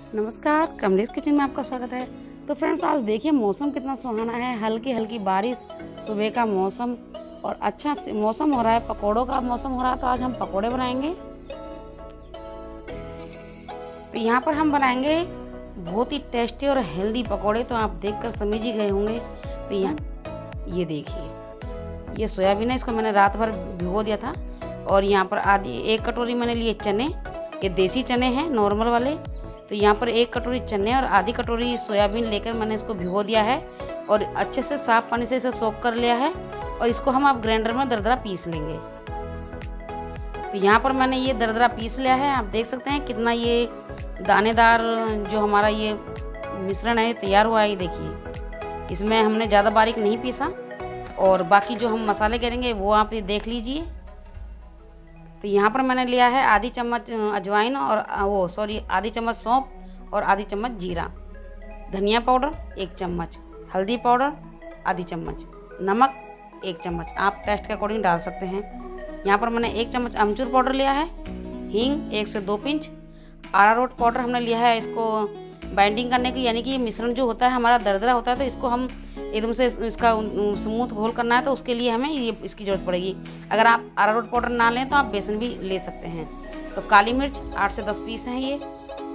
नमस्कार, कमलेश किचन में आपका स्वागत है। तो फ्रेंड्स, आज देखिए मौसम कितना सुहाना है। हल्की हल्की बारिश, सुबह का मौसम और अच्छा मौसम हो रहा है। पकोड़ों का मौसम हो रहा है, तो आज हम पकोड़े बनाएंगे। तो यहाँ पर हम बनाएंगे बहुत ही टेस्टी और हेल्दी पकोड़े। तो आप देखकर समझ ही गए होंगे। तो यहाँ ये देखिए, ये सोयाबीन है, इसको मैंने रात भर भिगो दिया था। और यहाँ पर आधी 1 कटोरी मैंने लिए चने, ये देसी चने हैं नॉर्मल वाले। तो यहाँ पर 1 कटोरी चने और आधी कटोरी सोयाबीन लेकर मैंने इसको भिगो दिया है और अच्छे से साफ पानी से इसे सोक कर लिया है। और इसको हम अब ग्राइंडर में दरदरा पीस लेंगे। तो यहाँ पर मैंने ये दरदरा पीस लिया है। आप देख सकते हैं कितना ये दानेदार जो हमारा ये मिश्रण है तैयार हुआ है। ये देखिए, इसमें हमने ज़्यादा बारीक नहीं पीसा। और बाकी जो हम मसाले करेंगे वो आप ये देख लीजिए। तो यहाँ पर मैंने लिया है आधी चम्मच अजवाइन और आधी चम्मच सौंफ और आधी चम्मच जीरा, धनिया पाउडर 1 चम्मच, हल्दी पाउडर आधी चम्मच, नमक 1 चम्मच, आप टेस्ट के अकॉर्डिंग डाल सकते हैं। यहाँ पर मैंने 1 चम्मच अमचूर पाउडर लिया है, हींग 1 से 2 पिंच, अरारोट पाउडर हमने लिया है इसको बाइंडिंग करने की, यानी कि ये मिश्रण जो होता है हमारा दरदरा होता है, तो इसको हम एकदम से इसका स्मूथ घोल करना है, तो उसके लिए हमें ये इसकी ज़रूरत पड़ेगी। अगर आप अरारोट पाउडर ना लें तो आप बेसन भी ले सकते हैं। तो काली मिर्च 8 से 10 पीस हैं ये।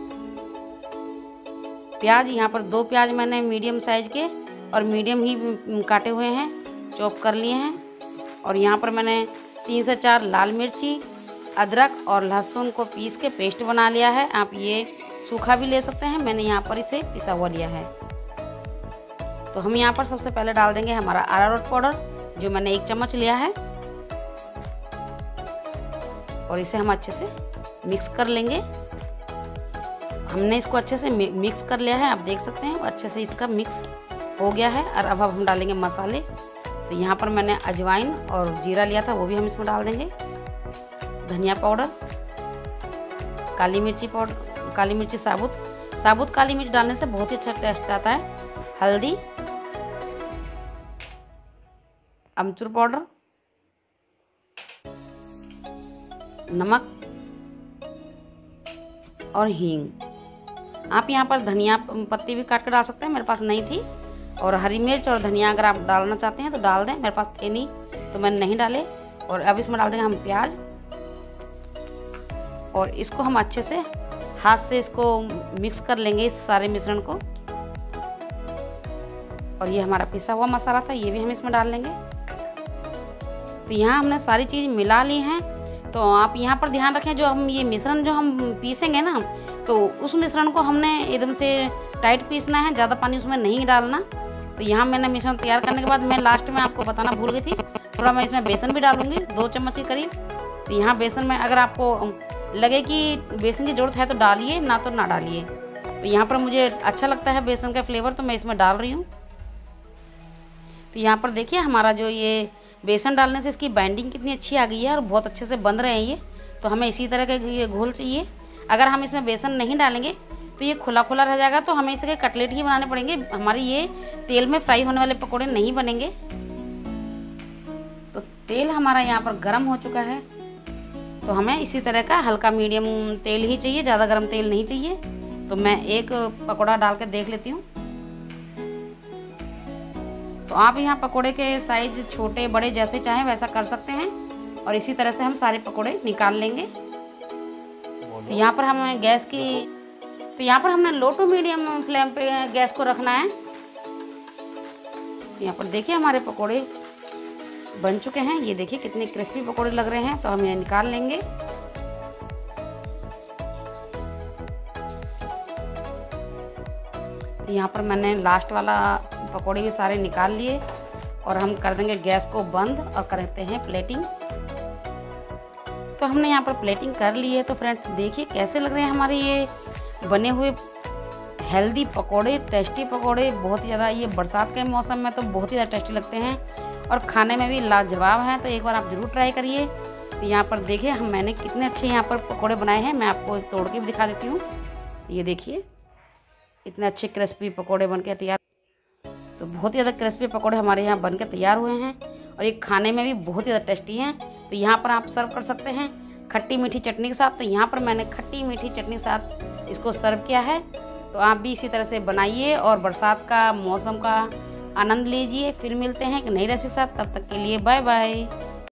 प्याज, यहाँ पर 2 प्याज मैंने मीडियम साइज के और मीडियम ही काटे हुए हैं, चॉप कर लिए हैं। और यहाँ पर मैंने 3 से 4 लाल मिर्ची, अदरक और लहसुन को पीस के पेस्ट बना लिया है। आप ये सूखा भी ले सकते हैं, मैंने यहाँ पर इसे पिसा हुआ लिया है। तो हम यहाँ पर सबसे पहले डाल देंगे हमारा अरारोट पाउडर, जो मैंने 1 चम्मच लिया है। और इसे हम अच्छे से मिक्स कर लेंगे। हमने इसको अच्छे से मिक्स कर लिया है, आप देख सकते हैं अच्छे से इसका मिक्स हो गया है। और अब हम डालेंगे मसाले। तो यहाँ पर मैंने अजवाइन और जीरा लिया था, वो भी हम इसमें डाल देंगे। धनिया पाउडर, काली मिर्ची साबुत काली मिर्च डालने से बहुत ही अच्छा टेस्ट आता है। हल्दी, अमचूर पाउडर, नमक और हींग। आप यहाँ पर धनिया पत्ती भी काट कर डाल सकते हैं, मेरे पास नहीं थी। और हरी मिर्च और धनिया अगर आप डालना चाहते हैं तो डाल दें, मेरे पास थे नहीं तो मैंने नहीं डाले। और अब इसमें डाल देंगे हम प्याज। और इसको हम अच्छे से हाथ से इसको मिक्स कर लेंगे, इस सारे मिश्रण को। और ये हमारा पिसा हुआ मसाला था, ये भी हम इसमें डाल लेंगे। तो यहाँ हमने सारी चीज़ मिला ली हैं। तो आप यहाँ पर ध्यान रखें, जो हम ये मिश्रण जो हम पीसेंगे ना, तो उस मिश्रण को हमने एकदम से टाइट पीसना है, ज़्यादा पानी उसमें नहीं डालना। तो यहाँ मैंने मिश्रण तैयार करने के बाद मैं लास्ट में आपको बताना भूल गई थी, थोड़ा मैं इसमें बेसन भी डालूंगी 2 चम्मच के करीब। तो यहाँ बेसन में अगर आपको लगे कि बेसन की ज़रूरत है तो डालिए, ना तो ना डालिए। तो यहाँ पर मुझे अच्छा लगता है बेसन का फ्लेवर, तो मैं इसमें डाल रही हूँ। तो यहाँ पर देखिए हमारा जो ये बेसन डालने से इसकी बाइंडिंग कितनी अच्छी आ गई है और बहुत अच्छे से बंध रहे हैं ये। तो हमें इसी तरह का ये घोल चाहिए। अगर हम इसमें बेसन नहीं डालेंगे तो ये खुला खुला रह जाएगा, तो हमें इसके कटलेट ही बनाने पड़ेंगे। हमारे ये तेल में फ्राई होने वाले पकौड़े नहीं बनेंगे। तो तेल हमारा यहाँ पर गर्म हो चुका है। तो हमें इसी तरह का हल्का मीडियम तेल ही चाहिए, ज़्यादा गर्म तेल नहीं चाहिए। तो मैं एक पकौड़ा डाल के देख लेती हूँ। तो आप यहाँ पकोड़े के साइज छोटे बड़े जैसे चाहें वैसा कर सकते हैं। और इसी तरह से हम सारे पकोड़े निकाल लेंगे। तो यहाँ पर हमें यहाँ पर हमने लो टू मीडियम फ्लेम पे गैस को रखना है। यहाँ पर देखिए हमारे पकोड़े बन चुके हैं। ये देखिए कितने क्रिस्पी पकोड़े लग रहे हैं। तो हम ये निकाल लेंगे। यहाँ पर मैंने लास्ट वाला पकोड़े भी सारे निकाल लिए। और हम कर देंगे गैस को बंद और करते हैं प्लेटिंग। तो हमने यहाँ पर प्लेटिंग कर ली है। तो फ्रेंड्स देखिए कैसे लग रहे हैं हमारे ये बने हुए हेल्दी पकोड़े, टेस्टी पकोड़े। बहुत ही ज़्यादा ये बरसात के मौसम में तो बहुत ही ज़्यादा टेस्टी लगते हैं और खाने में भी लाजवाब हैं। तो एक बार आप ज़रूर ट्राई करिए। तो यहाँ पर देखिए मैंने कितने अच्छे यहाँ पर पकोड़े बनाए हैं। मैं आपको तोड़ के भी दिखा देती हूँ। ये देखिए इतने अच्छे क्रिस्पी पकोड़े बन के तैयार। तो बहुत ही ज़्यादा क्रिस्पी पकोड़े हमारे यहाँ बन के तैयार हुए हैं और ये खाने में भी बहुत ही ज़्यादा टेस्टी हैं। तो यहाँ पर आप सर्व कर सकते हैं खट्टी मीठी चटनी के साथ। तो यहाँ पर मैंने खट्टी मीठी चटनी के साथ इसको सर्व किया है। तो आप भी इसी तरह से बनाइए और बरसात का मौसम का आनंद लीजिए। फिर मिलते हैं एक नई रेसिपी के साथ, तब तक के लिए बाय बाय।